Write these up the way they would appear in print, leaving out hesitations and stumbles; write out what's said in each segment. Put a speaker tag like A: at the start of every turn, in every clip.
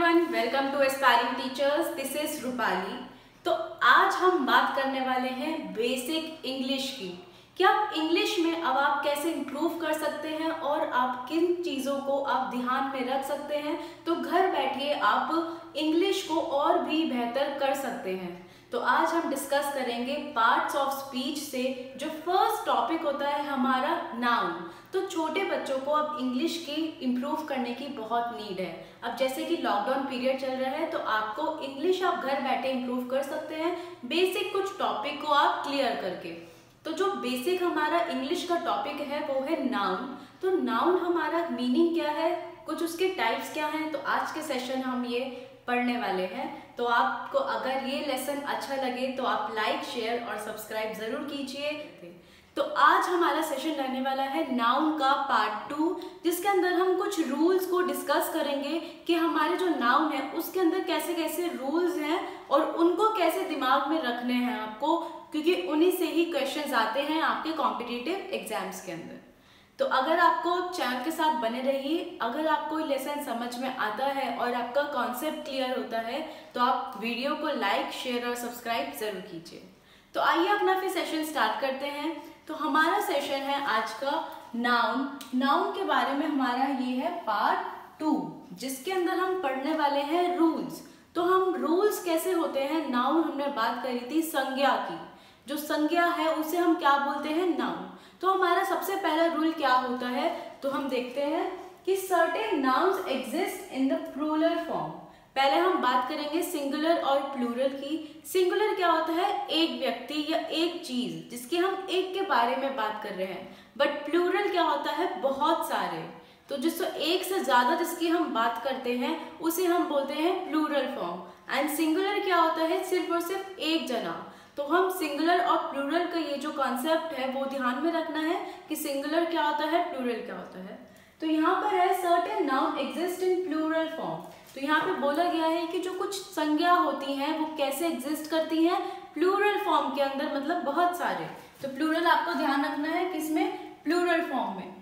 A: Everyone, welcome to aspiring teachers. This is Rupali. तो आज हम बात करने वाले हैं बेसिक इंग्लिश की कि आप इंग्लिश में अब आप कैसे इम्प्रूव कर सकते हैं और आप किन चीज़ों को आप ध्यान में रख सकते हैं तो घर बैठिए आप इंग्लिश को और भी बेहतर कर सकते हैं। तो आज हम डिस्कस करेंगे पार्ट्स ऑफ स्पीच से जो फर्स्ट टॉपिक होता है हमारा नाउन। तो छोटे बच्चों को अब इंग्लिश की इम्प्रूव करने की बहुत नीड है। अब जैसे कि लॉकडाउन पीरियड चल रहा है तो आपको इंग्लिश आप घर बैठे इम्प्रूव कर सकते हैं बेसिक कुछ टॉपिक को आप क्लियर करके। तो जो बेसिक हमारा इंग्लिश का टॉपिक है वो है नाउन। तो नाउन हमारा मीनिंग क्या है, कुछ उसके टाइप्स क्या हैं, तो आज के सेशन हम ये पढ़ने वाले हैं। तो आपको अगर ये लेसन अच्छा लगे तो आप लाइक, शेयर और सब्सक्राइब जरूर कीजिए। तो आज हमारा सेशन रहने वाला है नाउन का पार्ट 2, जिसके अंदर हम कुछ रूल्स को डिस्कस करेंगे कि हमारे जो नाउन है उसके अंदर कैसे कैसे रूल्स हैं और उनको कैसे दिमाग में रखने हैं आपको, क्योंकि उन्हीं से ही क्वेश्चंस आते हैं आपके कॉम्पिटिटिव एग्जाम्स के अंदर। तो अगर आपको चैनल के साथ बने रहिए, अगर आपको लेसन समझ में आता है और आपका कॉन्सेप्ट क्लियर होता है तो आप वीडियो को लाइक, शेयर और सब्सक्राइब जरूर कीजिए। तो आइए अपना फिर सेशन स्टार्ट करते हैं। तो हमारा सेशन है आज का नाउन। नाउन के बारे में हमारा ये है पार्ट 2, जिसके अंदर हम पढ़ने वाले हैं रूल्स। तो हम रूल्स कैसे होते हैं, नाउन हमने बात करी थी संज्ञा की। जो संज्ञा है उसे हम क्या बोलते हैं, नाउन। तो हमारा सबसे पहला रूल क्या होता है, तो हम देखते हैं कि certain nouns exist in the plural form. पहले हम बात करेंगे सिंगुलर और प्लूरल की। सिंगुलर क्या होता है, एक व्यक्ति या एक चीज जिसकी हम एक के बारे में बात कर रहे हैं। बट प्लूरल क्या होता है, बहुत सारे। तो जिसको एक से ज्यादा जिसकी हम बात करते हैं उसे हम बोलते हैं प्लूरल फॉर्म। एंड सिंगुलर क्या होता है, सिर्फ और सिर्फ एक जना। तो हम सिंगुलर और प्लूरल का ये जो कॉन्सेप्ट है वो ध्यान में रखना है कि सिंगुलर क्या होता है, प्लूरल क्या होता है। तो यहाँ पर है certain noun exist in plural form. तो यहाँ पे बोला गया है कि जो कुछ संज्ञा होती हैं वो कैसे एग्जिस्ट करती हैं, प्लूरल फॉर्म के अंदर, मतलब बहुत सारे। तो प्लूरल आपको ध्यान रखना है किसमें, प्लूरल फॉर्म में।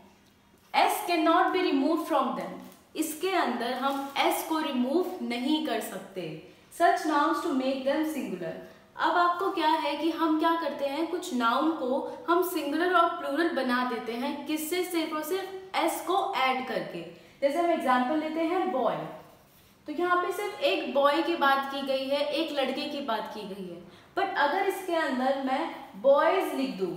A: S can not be remove from them, इसके अंदर हम एस को रिमूव नहीं कर सकते। Such nouns to make them singular. अब आपको क्या है कि हम क्या करते हैं, कुछ नाउन को हम सिंगुलर और प्लूरल बना देते हैं, किससे, सिर्फ और सिर्फ एस को ऐड करके। जैसे हम एग्जांपल लेते हैं बॉय। तो यहाँ पे सिर्फ एक बॉय की बात की गई है, एक लड़के की बात की गई है। बट अगर इसके अंदर मैं बॉयज लिख दूं,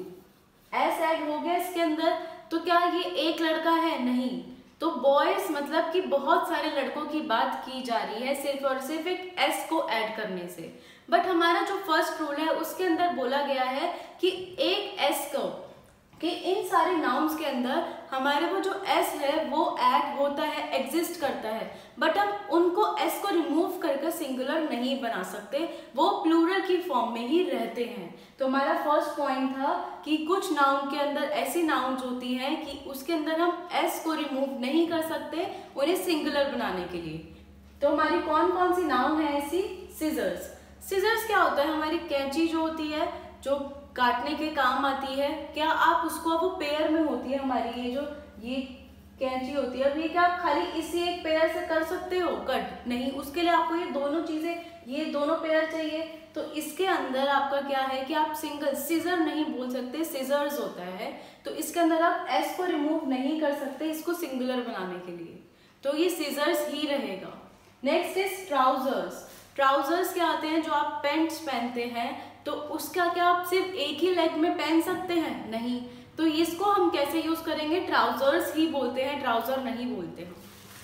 A: एस ऐड हो गया इसके अंदर, तो क्या ये एक लड़का है, नहीं। तो बॉयज मतलब कि बहुत सारे लड़कों की बात की जा रही है सिर्फ और सिर्फ एक एस को ऐड करने से। बट हमारा जो फर्स्ट रूल है उसके अंदर बोला गया है कि एक एस को, कि इन सारे नाउन्स के अंदर हमारे वो जो एस है वो ऐड होता है, एग्जिस्ट करता है। बट हम उनको एस को रिमूव करके सिंगुलर नहीं बना सकते, वो प्लूरल की फॉर्म में ही रहते हैं। तो हमारा फर्स्ट पॉइंट था कि कुछ नाउन के अंदर ऐसी नाउन्स होती हैं कि उसके अंदर हम एस को रिमूव नहीं कर सकते उन्हें सिंगुलर बनाने के लिए। तो हमारी कौन कौन सी नाउन है ऐसी, सीजर्स। सीजर्स क्या होता है, हमारी कैंची जो होती है, जो काटने के काम आती है। क्या आप उसको, वो पेयर में होती है हमारी, ये कैंची होती है, अब ये क्या आप खाली इसी एक पेयर से कर सकते हो कट, नहीं। उसके लिए आपको ये दोनों चीजें, ये दोनों पेयर चाहिए। तो इसके अंदर आपका क्या है कि आप सिंगल सीजर नहीं बोल सकते, सीजर्स होता है। तो इसके अंदर आप एस को रिमूव नहीं कर सकते इसको सिंगुलर बनाने के लिए, तो ये सीजर्स ही रहेगा। Next is trousers. ट्राउजर्स क्या आते हैं, जो आप पैंट्स पहनते हैं, तो उसका क्या आप सिर्फ एक ही लेग में पहन सकते हैं, नहीं। तो इसको हम कैसे यूज करेंगे, ट्राउजर्स ही बोलते हैं, ट्राउजर नहीं बोलते हैं।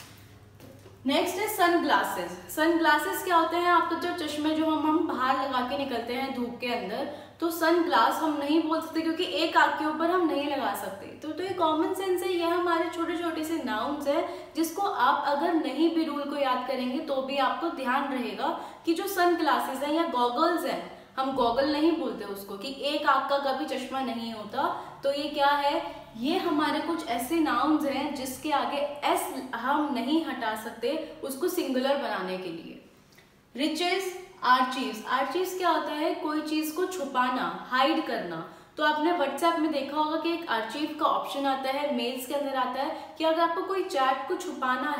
A: नेक्स्ट है सन ग्लासेस। सन ग्लासेस क्या होते हैं, आपको जो चश्मे जो हम बाहर लगा के निकलते हैं धूप के अंदर, तो सन ग्लास हम नहीं बोल सकते क्योंकि एक आंख के ऊपर हम नहीं लगा सकते। तो ये कॉमन सेंस है, ये हमारे छोटे छोटे से नाउन्स है जिसको आप अगर नहीं भी रूल को याद करेंगे तो भी आपको ध्यान रहेगा कि जो सन ग्लासेस हैं या गॉगल्स हैं, हम गॉगल नहीं बोलते उसको, कि एक आंख का कभी चश्मा नहीं होता। तो ये क्या है, ये हमारे कुछ ऐसे नाउन्स हैं जिसके आगे एस हम नहीं हटा सकते उसको सिंगुलर बनाने के लिए। Riches, archives. आर्चीव्स क्या होता है, कोई चीज को छुपाना, हाइड करना। तो आपने व्हाट्सएप में देखा होगा कि एक आर्चीव का ऑप्शन आता है, मेल्स के अंदर आता है कि अगर आपको कोई चैट को छुपाना है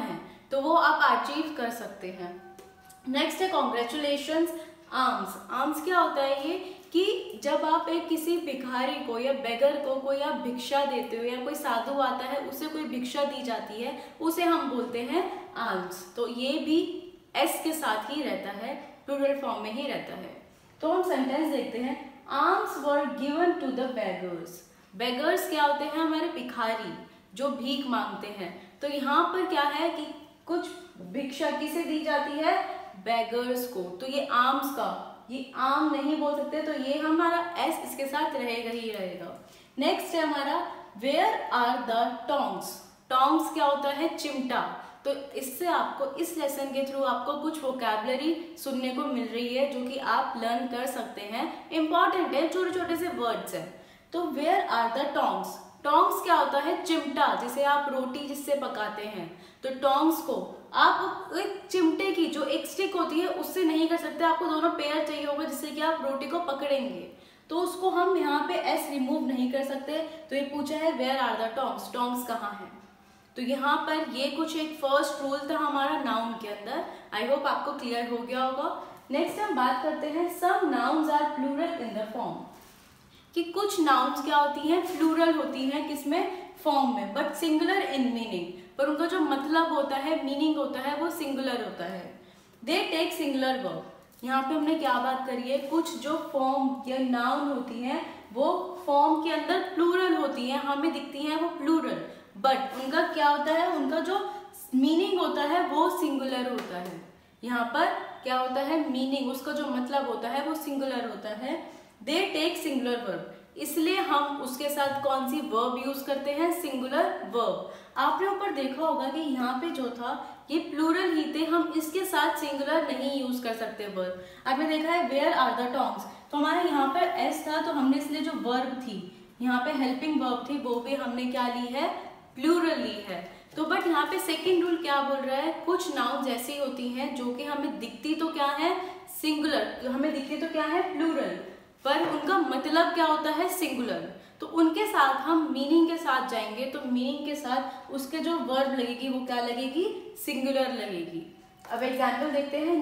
A: तो वो आप अचीव कर सकते हैं। नेक्स्ट है कॉन्ग्रेचुलेशंस आर्म्स। आर्म्स क्या होता है ये कि जब आप एक किसी भिखारी को या बेगर को कोई आप भिक्षा देते हो या कोई साधु आता है उसे कोई भिक्षा दी जाती है, उसे हम बोलते हैं आर्म्स। तो ये भी एस के साथ ही रहता है, प्लूरल फॉर्म में ही रहता है। तो हम सेंटेंस देखते हैं, arms were given to the beggars. Beggars क्या होते हैं? हमारे भिखारी जो भीख मांगते हैं। तो यहाँ पर क्या है कि कुछ भिक्षा किसे दी जाती है? बेगर्स को। तो ये आर्म्स का, ये आर्म नहीं बोल सकते, तो ये हमारा एस इसके साथ रहेगा ही रहेगा। नेक्स्ट है हमारा where are the tongs. Tongs क्या होता है? चिमटा। तो इससे आपको इस लेसन के थ्रू आपको कुछ वोकैबुलरी सुनने को मिल रही है जो कि आप लर्न कर सकते हैं। इंपॉर्टेंट है, छोटे छोटे से वर्ड्स हैं। तो where are the tongs. Tongs क्या होता है? चिमटा, जिसे आप रोटी जिससे पकाते हैं। तो टोंग्स को आप एक चिमटे की जो एक स्टिक होती है उससे नहीं कर सकते, आपको दोनों पेयर चाहिए होगा जिससे कि आप रोटी को पकड़ेंगे। तो उसको हम यहाँ पे एस रिमूव नहीं कर सकते। तो ये पूछा है where are the tongs, tongs कहाँ है? तो यहाँ पर ये कुछ एक फर्स्ट रूल था हमारा नाउन के अंदर। आई होप आपको क्लियर हो गया होगा। नेक्स्ट हम बात करते हैं some nouns are plural in the form, कि कुछ नाउन्स क्या होती हैं? प्लूरल होती हैं, किसमें? फॉर्म में, बट सिंगुलर इन मीनिंग। पर उनका जो मतलब होता है, मीनिंग होता है, वो सिंगुलर होता है। They take singular verb. यहाँ पे हमने क्या बात करी है? कुछ जो फॉर्म या नाउन होती हैं वो फॉर्म के अंदर प्लूरल होती हैं, हमें दिखती हैं वो प्लूरल, बट उनका क्या होता है? उनका जो मीनिंग होता है वो सिंगुलर होता है। यहाँ पर क्या होता है? मीनिंग, उसका जो मतलब होता है वो सिंगुलर होता है। दे टेक सिंगुलर वर्ब, इसलिए हम उसके साथ कौन सी वर्ब यूज करते हैं? Singular verb. आपने ऊपर देखा होगा कि यहाँ पे जो था ये प्लूरल ही थे, हम इसके साथ सिंगुलर नहीं यूज कर सकते वर्ब। आपने देखा है वेयर आर द टोंग्स, तो हमारे यहाँ पर एस था, तो हमने इसलिए जो वर्ब थी यहाँ पे हेल्पिंग वर्ब थी वो भी हमने क्या ली है? प्लूरल ली है। तो बट यहाँ पे सेकेंड रूल क्या बोल रहा है? कुछ नाउन्स ऐसी होती हैं जो कि हमें दिखती तो क्या है? सिंगुलर, हमें दिखती तो क्या है? प्लूरल, पर उनका मतलब क्या होता है? सिंगुलर। तो उनके साथ हम मीनिंग के साथ जाएंगे, तो मीनिंग के साथ उसके जो वर्ब लगेगी वो क्या लगेगी? सिंगुलर लगेगी। अब एग्जाम्पल देखते हैं,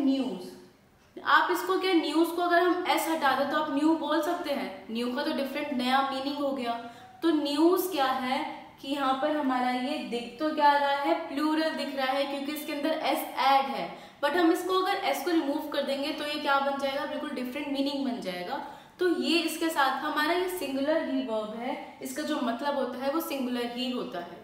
A: न्यूज। आप इसको क्या, न्यूज को अगर हम एस हटा दें तो आप न्यू बोल सकते हैं। न्यू का तो डिफरेंट नया मीनिंग हो गया। तो न्यूज क्या है कि यहाँ पर हमारा ये दिख तो क्या रहा है? प्लूरल दिख रहा है, क्योंकि इसके अंदर एस ऐड है। बट हम इसको अगर एस को रिमूव कर देंगे तो ये क्या बन जाएगा? बिल्कुल डिफरेंट मीनिंग बन जाएगा। तो ये इसके साथ हमारा ये सिंगुलर ही वर्ब है, इसका जो मतलब होता है वो सिंगुलर ही होता है।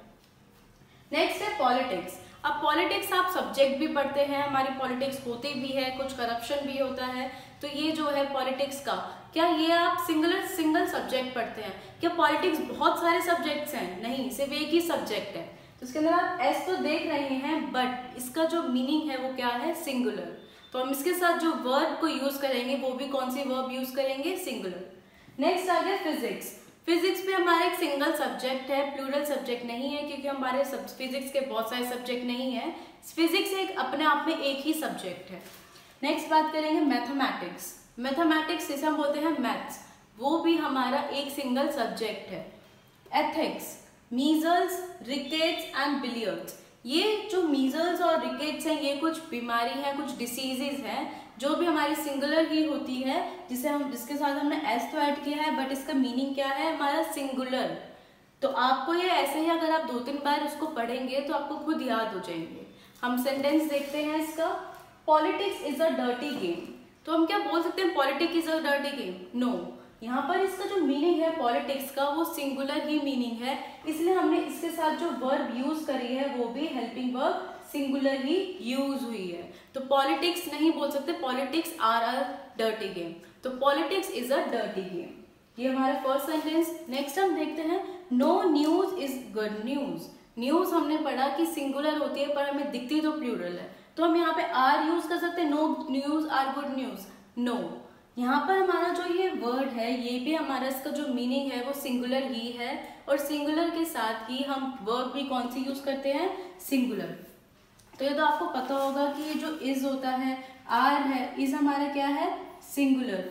A: नेक्स्ट है पॉलिटिक्स। अब पॉलिटिक्स आप सब्जेक्ट भी पढ़ते हैं, हमारी पॉलिटिक्स होती भी है, कुछ करप्शन भी होता है। तो ये जो है पॉलिटिक्स का, क्या ये आप सिंगल सब्जेक्ट पढ़ते हैं? क्या पॉलिटिक्स बहुत सारे सब्जेक्ट्स हैं? नहीं, सिर्फ एक ही सब्जेक्ट है। तो इसके अंदर आप एस तो देख रहे हैं, बट इसका जो मीनिंग है वो क्या है? सिंगुलर। तो हम इसके साथ जो वर्ब को यूज करेंगे वो भी कौन सी वर्ब यूज करेंगे? सिंगुलर। नेक्स्ट आ गया फिजिक्स। फिजिक्स पे हमारा एक सिंगल सब्जेक्ट है, प्लूरल सब्जेक्ट नहीं है, क्योंकि हमारे फिजिक्स के बहुत सारे सब्जेक्ट नहीं है। फिजिक्स एक अपने आप में एक ही सब्जेक्ट है। नेक्स्ट बात करेंगे मैथमेटिक्स। मैथमेटिक्स जिसे हम बोलते हैं मैथ्स, वो भी हमारा एक सिंगल सब्जेक्ट है। Ethics, measles, rickets and billiards. ये जो मीजल्स और रिकेट्स हैं ये कुछ बीमारी है, कुछ डिसीजेज हैं जो भी हमारी सिंगुलर ही होती है, जिसके साथ हमने एस तो ऐड किया है, बट इसका मीनिंग क्या है? हमारा सिंगुलर। तो आपको ये ऐसे ही अगर आप 2-3 बार उसको पढ़ेंगे तो आपको खुद याद हो जाएंगे। हम सेंटेंस देखते हैं इसका, politics is a dirty game. तो हम क्या बोल सकते हैं? Politics is a dirty game? No, यहाँ पर इसका जो मीनिंग है पॉलिटिक्स का वो सिंगुलर ही मीनिंग है, इसलिए हमने इसके साथ जो वर्ब यूज करी है वो भी हेल्पिंग वर्ब सिंगुलर ही यूज हुई है। तो पॉलिटिक्स नहीं बोल सकते politics are a dirty game. तो politics is a dirty game, ये हमारा फर्स्ट सेंटेंस। नेक्स्ट हम देखते हैं, no news is good news. News हमने पढ़ा कि सिंगुलर होती है पर हमें दिखती तो प्लूरल है, तो हम यहाँ पे आर यूज कर सकते हैं, no news are good news. No, यहाँ पर हमारा जो ये वर्ड है ये भी हमारा इसका जो मीनिंग है वो सिंगुलर ही है, और सिंगुलर के साथ ही हम वर्ब भी कौन सी यूज करते हैं? सिंगुलर। तो ये तो आपको पता होगा कि ये जो इज होता है, आर है, इज हमारा क्या है? सिंगुलर,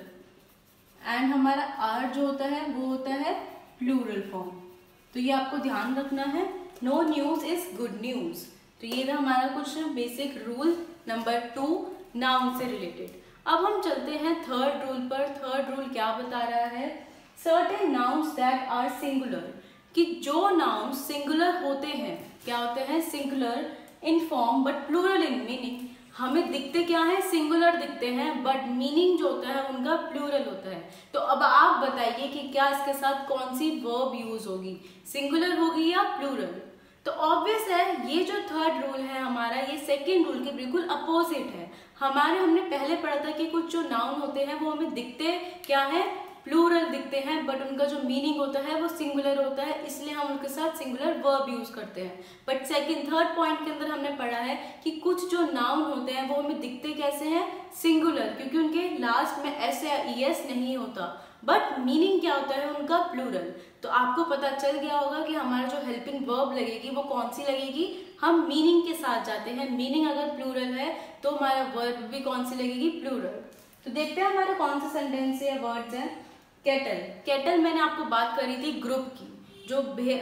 A: एंड हमारा आर जो होता है वो होता है प्लूरल फॉर्म। तो ये आपको ध्यान रखना है। No news is good news. तो ये था हमारा कुछ बेसिक रूल नंबर 2 नाउन से रिलेटेड। अब हम चलते हैं थर्ड रूल पर। थर्ड रूल क्या बता रहा है? Certain nouns that are singular, कि जो नाउन्स सिंगुलर होते हैं, क्या होते हैं? Singular in form but plural in meaning. हमें दिखते क्या है? सिंगुलर दिखते हैं, बट मीनिंग जो होता है उनका प्लूरल होता है। तो अब आप बताइए कि क्या इसके साथ कौन सी वर्ब यूज होगी, सिंगुलर होगी या प्लूरल? तो ऑब्वियस है, ये जो थर्ड रूल है हमारा, ये सेकेंड रूल के बिल्कुल अपोजिट है। हमने पहले पढ़ा था कि कुछ जो नाउन होते हैं वो हमें दिखते क्या है? प्लूरल दिखते हैं, बट उनका जो मीनिंग होता है वो सिंगुलर होता है, इसलिए हम उनके साथ सिंगुलर वर्ब यूज करते हैं। बट थर्ड पॉइंट के अंदर हमने पढ़ा है कि कुछ जो नाउन होते हैं वो हमें दिखते कैसे हैं? सिंगुलर, क्योंकि उनके लास्ट में एस या ईएस नहीं होता, बट मीनिंग क्या होता है उनका? प्लूरल। तो आपको पता चल गया होगा कि हमारा जो हेल्पिंग वर्ब लगेगी वो कौन सी लगेगी? हम मीनिंग के साथ जाते हैं। मीनिंग अगर प्लूरल है तो हमारा वर्ब भी कौन सी लगेगी? प्लूरल। तो देखते हैं हमारे कौन से सेंटेंस या वर्ड्स हैं। कैटल। कैटल मैंने आपको बात करी थी ग्रुप की, जो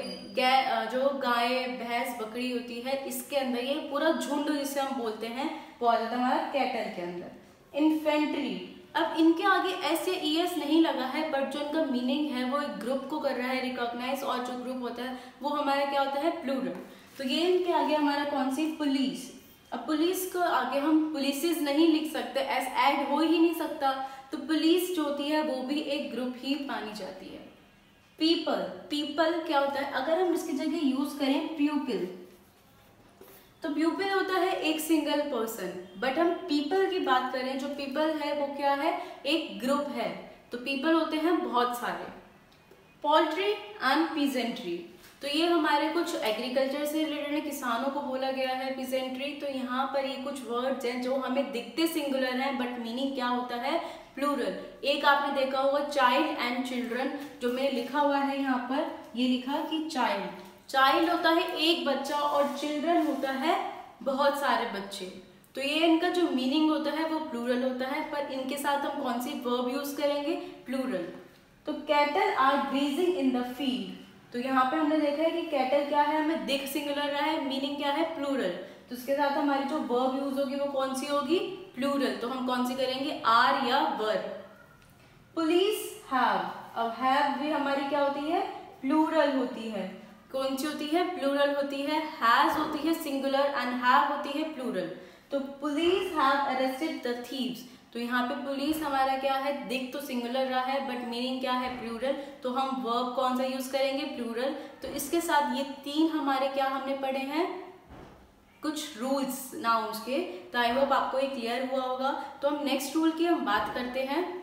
A: गाय भैंस बकरी होती है, इसके अंदर ये पूरा झुंड जिसे हम बोलते हैं वो आ जाता है हमारा कैटल के अंदर। इन्फेंट्री। अब इनके आगे एस या ईएस नहीं लगा है, बट जो इनका मीनिंग है वो एक ग्रुप को कर रहा है रिकॉग्नाइज, और जो ग्रुप होता है वो हमारा क्या होता है? प्लूरल। तो ये इनके आगे हमारा कौन सी? पुलिस। अब पुलिस को आगे हम पुलिसेस नहीं लिख सकते, एस ऐड हो ही नहीं सकता, तो पुलिस जो होती है वो भी एक ग्रुप ही मानी जाती है। पीपल। पीपल क्या होता है? अगर हम इसकी जगह यूज करें प्यूपिल, तो प्यूपिल होता है एक सिंगल पर्सन, बट हम पीपल की बात करें, जो पीपल है वो क्या है? एक ग्रुप है, तो पीपल होते हैं बहुत सारे। Poultry and peasantry. तो ये हमारे कुछ एग्रीकल्चर से रिलेटेड है, किसानों को बोला गया है पीजेंट्री। तो यहाँ पर ये कुछ वर्ड्स हैं जो हमें दिखते सिंगुलर हैं, बट मीनिंग क्या होता है? प्लूरल। एक आपने देखा होगा चाइल्ड एंड चिल्ड्रन, जो मैंने लिखा हुआ है यहाँ पर, ये लिखा कि चाइल्ड। चाइल्ड होता है एक बच्चा और चिल्ड्रन होता है बहुत सारे बच्चे। तो ये इनका जो मीनिंग होता है वो प्लूरल होता है, पर इनके साथ हम कौन सी वर्ब यूज करेंगे? प्लूरल। तो cattle are grazing in the field. तो यहाँ पे हमने देखा है कि कैटल क्या है? हमें दिख सिंगुलर रहा है, मीनिंग क्या है? प्लूरल। तो उसके साथ हमारी जो वर्ब यूज होगी वो कौन सी होगी? प्लूरल। तो हम कौन सी करेंगे? आर या वर। Police have. अब हैव भी हमारी क्या होती है? प्लूरल होती है। कौन सी होती है? प्लूरल होती है। हैज होती है सिंगुलर एंड हैव होती है प्लूरल। तो police have arrested the thieves. तो यहाँ पे पुलिस हमारा क्या है? दिख तो सिंगुलर रहा है, बट मीनिंग क्या है? प्लूरल। तो हम वर्ब कौन सा यूज करेंगे? प्लूरल। तो इसके साथ ये तीन हमारे क्या हमने पढ़े हैं? कुछ रूल्स नाउन्स के। तो आई होप आपको ये क्लियर हुआ होगा। तो हम नेक्स्ट रूल की हम बात करते हैं।